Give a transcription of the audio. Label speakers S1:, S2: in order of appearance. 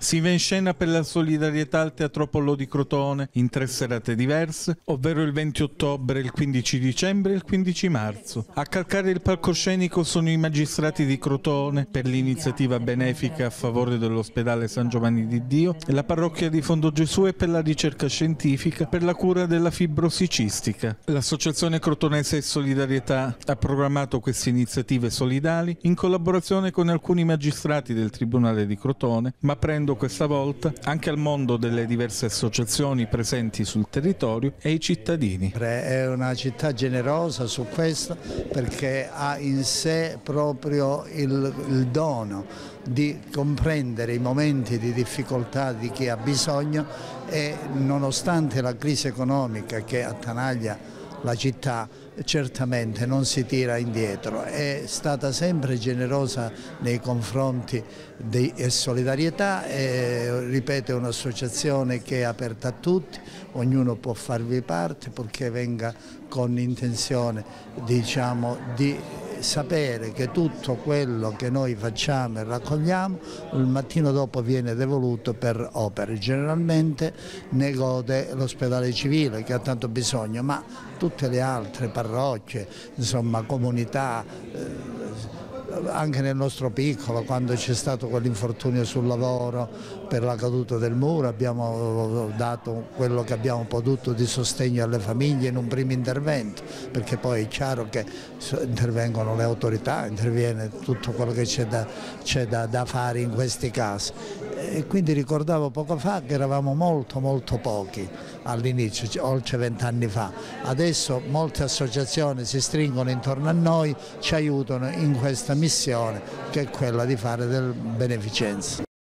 S1: Si va in scena per la solidarietà al Teatro Apollo di Crotone in 3 serate diverse, ovvero il 20 ottobre, il 15 dicembre e il 15 marzo. A calcare il palcoscenico sono i magistrati di Crotone per l'iniziativa benefica a favore dell'ospedale San Giovanni di Dio e la parrocchia di Fondo Gesù e per la ricerca scientifica per la cura della fibrosi cistica. L'Associazione Crotonese Solidarietà ha programmato queste iniziative solidali in collaborazione con alcuni magistrati del Tribunale di Crotone, ma prendo questa volta anche al mondo delle diverse associazioni presenti sul territorio e ai cittadini.
S2: È una città generosa su questo perché ha in sé proprio il dono di comprendere i momenti di difficoltà di chi ha bisogno e nonostante la crisi economica che attanaglia la città certamente non si tira indietro, è stata sempre generosa nei confronti di solidarietà e ripeto è un'associazione che è aperta a tutti, ognuno può farvi parte purché venga con intenzione diciamo di sapere che tutto quello che noi facciamo e raccogliamo il mattino dopo viene devoluto per opere. Generalmente ne gode l'ospedale civile che ha tanto bisogno, ma tutte le altre parrocchie, insomma comunità, anche nel nostro piccolo quando c'è stato quell'infortunio sul lavoro per la caduta del muro abbiamo dato quello che abbiamo potuto di sostegno alle famiglie in un primo intervento, perché poi è chiaro che intervengono le autorità, interviene tutto quello che c'è da fare in questi casi. E quindi ricordavo poco fa che eravamo molto pochi all'inizio, oltre 20 anni fa. Adesso molte associazioni si stringono intorno a noi, ci aiutano in questa missione che è quella di fare del beneficenza.